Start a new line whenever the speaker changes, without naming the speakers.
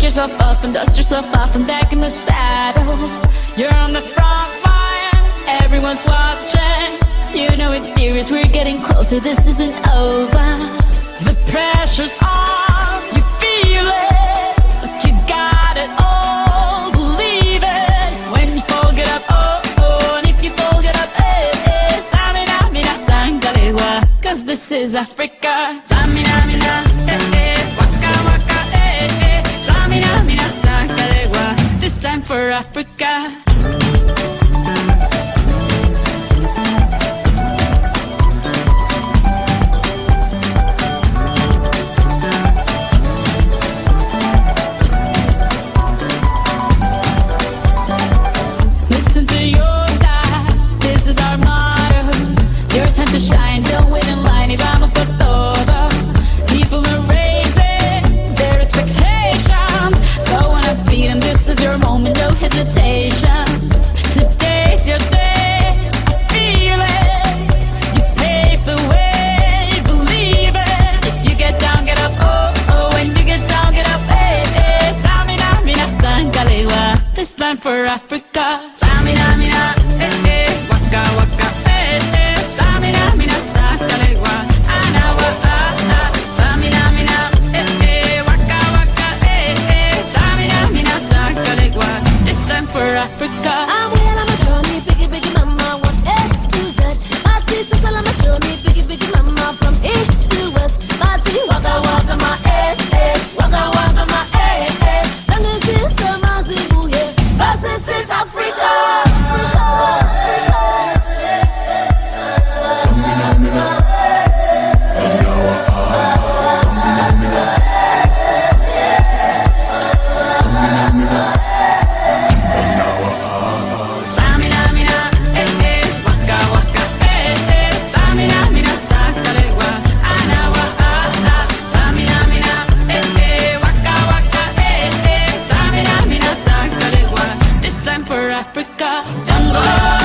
Pick yourself up and dust yourself off and back in the saddle. You're on the front line, everyone's watching. You know it's serious, we're getting closer, this isn't over. The pressure's on, you feel it, but you got it all, believe it. When you fold it up, oh, oh, and if you fold it up, eh, eh, Samina, mina, sangalewa, cause this is Africa. Samina, mina, eh, eh, waka, waka, eh, eh, Samina, mina, sangalewa, this time for Africa. Hesitation. Today's your day, I feel it. You pave the way, believe it. If you get down, get up, oh, oh. When you get down, get up, eh, eh. Samina, mina, sangalewa, this time for Africa. Samina, mina, eh, eh. Waka, waka, eh, eh. Samina, mina, sangalewa, anawa, ah, ah. Samina, mina, eh, eh. Waka, waka, eh, eh. Samina, mina, sangalewa, this time for Africa.
I'm well on my journey, biggie, biggie mama, 1 A to Z. My sister's all on my journey, biggie, biggie mama, from east to west. My tea, waka, waka, my eh, eh, waka, waka, my eh, eh. Tango is so massive, yeah, but this is Africa.
Samina, mina, anawa, ah, samina, mina, samina, mina.
Time for Africa. Jungle.